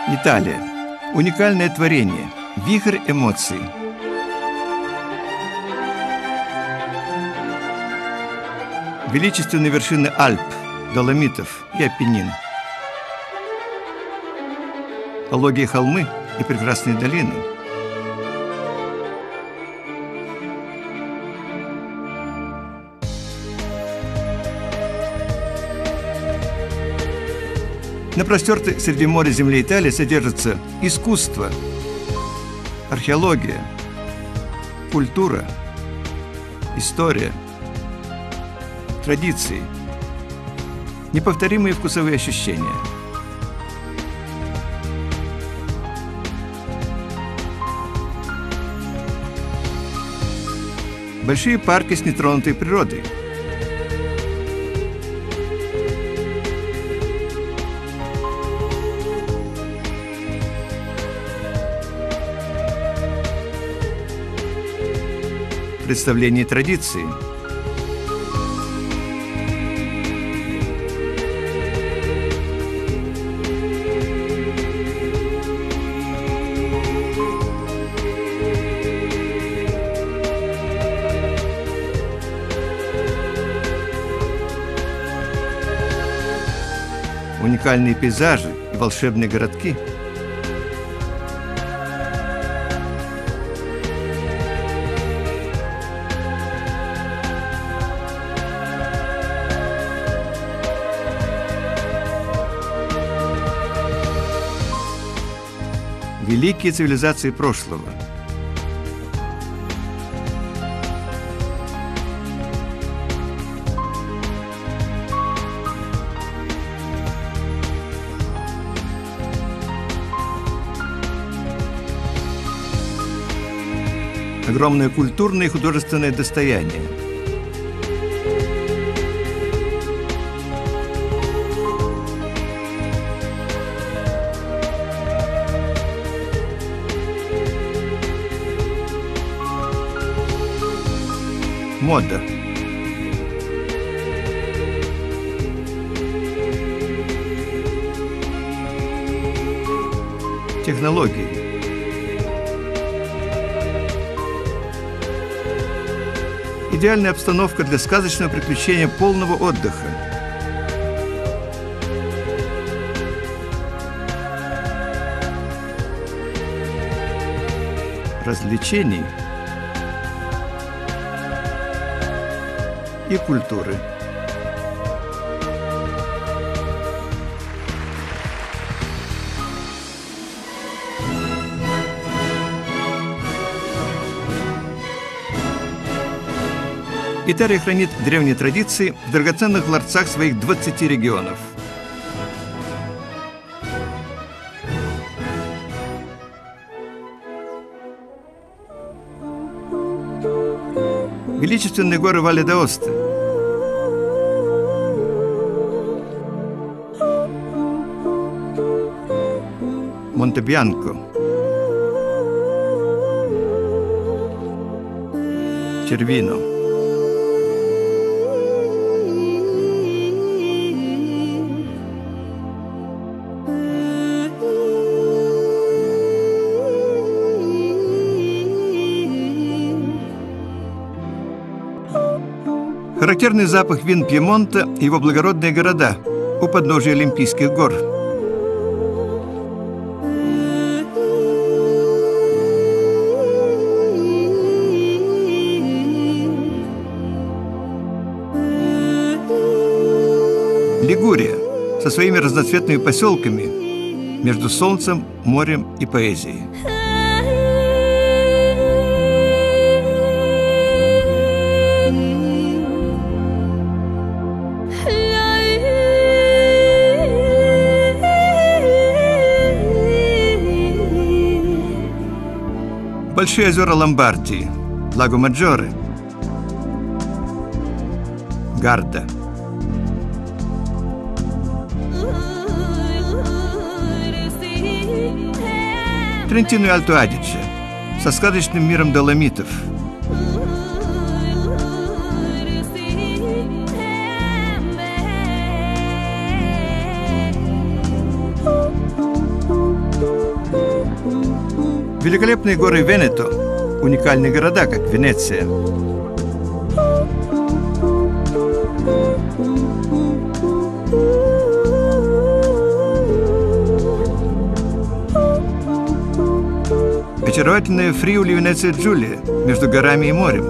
Италия. Уникальное творение. Вихрь эмоций. Величественные вершины Альп, Доломитов и Апеннин. Пологие холмы и прекрасные долины. На простертой среди моря земли Италии содержатся искусство, археология, культура, история, традиции, неповторимые вкусовые ощущения. Большие парки с нетронутой природой. Представление традиции. Уникальные пейзажи и волшебные городки. Великие цивилизации прошлого. Огромное культурное и художественное достояние. Мода. Технологии. Идеальная обстановка для сказочного приключения полного отдыха. Развлечений и культуры. Италия хранит древние традиции в драгоценных ларцах своих 20 регионов. Величественные горы Валле д'Аоста. Монтебианко. Червино. Характерный запах вин Пьемонта и его благородные города у подножия Олимпийских гор. Лигурия со своими разноцветными поселками между солнцем, морем и поэзией. Большие озера Ломбардии, Лаго-Маджоре, Гарда. Трентино и Альто-Адидже со сказочным миром Доломитов. Великолепные горы Венето, уникальные города, как Венеция. Очаровательная Фриули Венеция Джулия между горами и морем.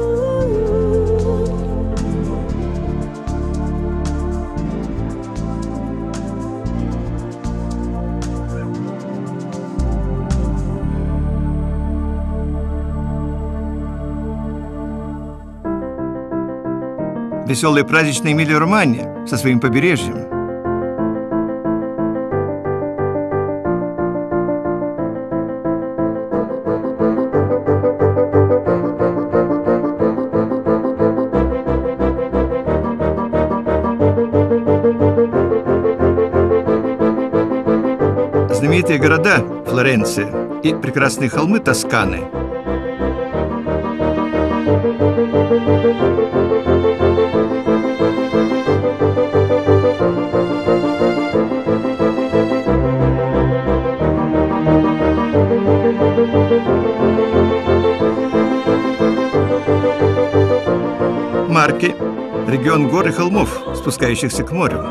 Веселая праздничная Эмилия-Романья со своим побережьем. Знаменитые города Флоренция и прекрасные холмы Тосканы. Марке – регион гор и холмов, спускающихся к морю.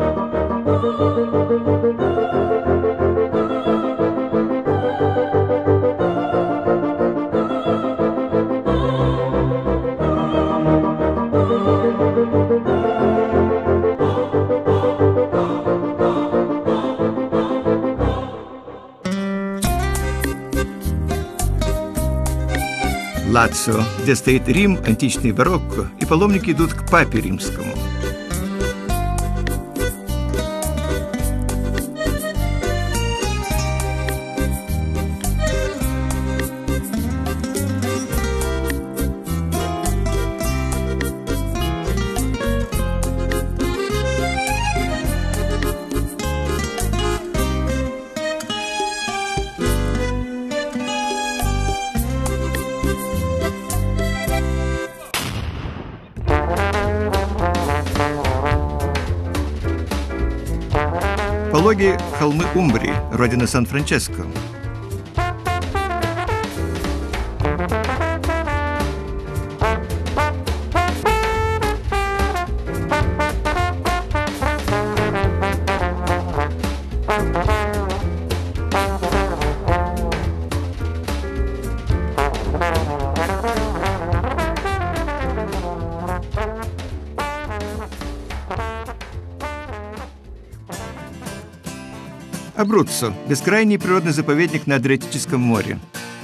Лацио, где стоит Рим, античный барокко, и паломники идут к Папе Римскому. Пологие холмы Умбрии, родина Сан-Франческо. Абруццо – бескрайний природный заповедник на Адриатическом море.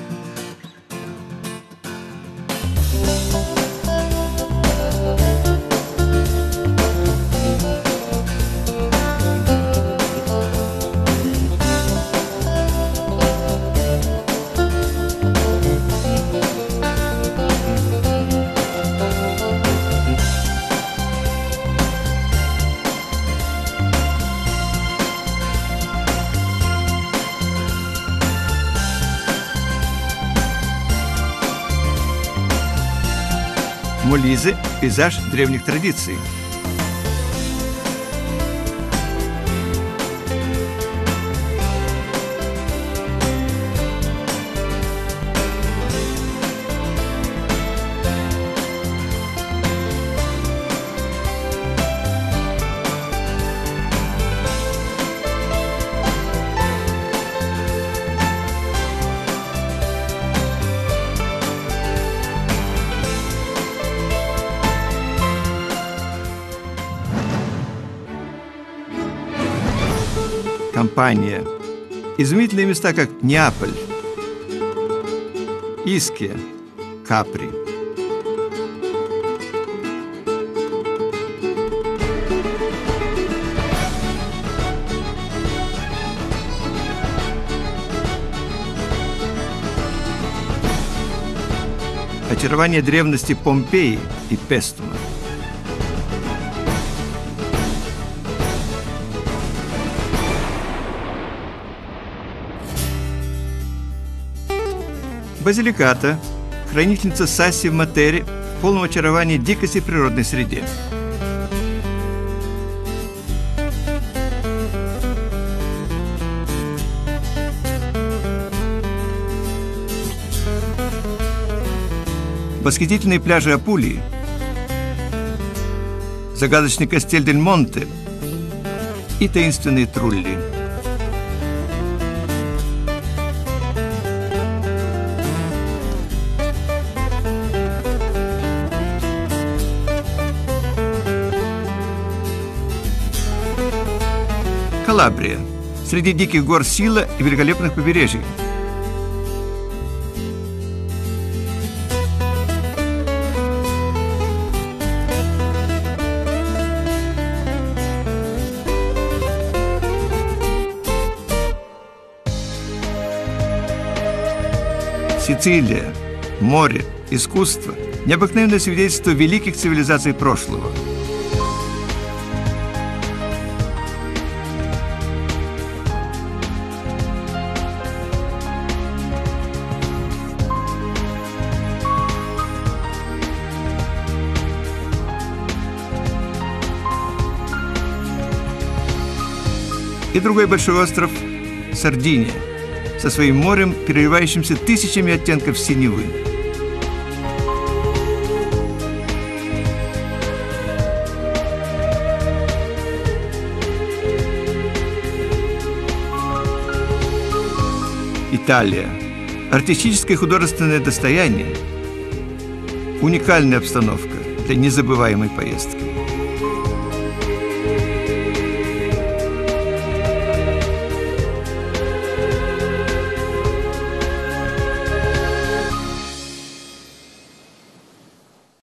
Молизе – пейзаж древних традиций. Кампания. Изумительные места, как Неаполь, Иския, Капри. Очарование древности Помпеи и Пестума. Базиликата, хранительница Сасси в Матере, в полном очаровании дикости в природной среде. восхитительные пляжи Апулии, загадочный Кастель-дель-Монте и таинственные Трулли. Калабрия. Среди диких гор Сила и великолепных побережий. Сицилия. Море, искусство, необыкновенное свидетельство великих цивилизаций прошлого. И другой большой остров – Сардиния, со своим морем, переливающимся тысячами оттенков синевы. Италия. Артистическое и художественное достояние. Уникальная обстановка для незабываемой поездки.